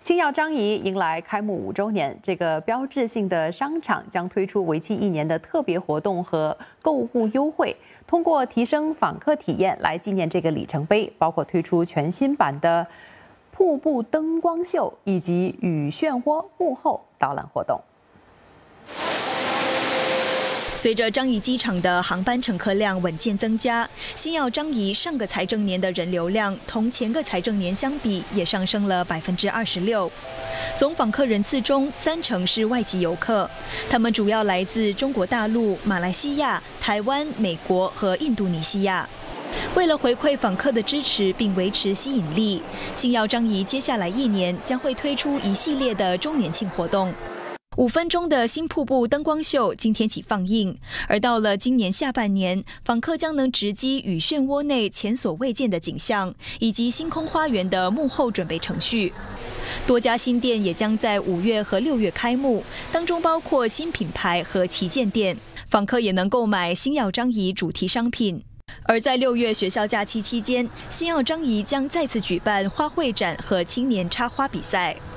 星耀张仪迎来开幕5周年，这个标志性的商场将推出为期1年的特别活动和购物优惠，通过提升访客体验来纪念这个里程碑，包括推出全新版的瀑布灯光秀以及雨漩涡幕后导览活动。 随着樟宜机场的航班乘客量稳健增加，星耀樟宜上个财政年的人流量同前个财政年相比也上升了26%。总访客人次中，30%是外籍游客，他们主要来自中国大陆、马来西亚、台湾、美国和印度尼西亚。为了回馈访客的支持并维持吸引力，星耀樟宜接下来1年将会推出一系列的周年庆活动。 5分钟的新瀑布灯光秀今天起放映，而到了今年下半年，访客将能直击雨漩涡内前所未见的景象，以及星空花园的幕后准备程序。多家新店也将在5月和6月开幕，当中包括新品牌和旗舰店，访客也能购买星耀樟宜主题商品。 而在6月学校假期期间，星耀樟宜将再次举办花卉展和青年插花比赛。